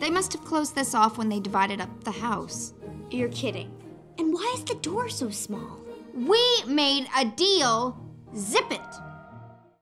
They must have closed this off when they divided up the house. You're kidding. And why is the door so small? We made a deal. Zip it.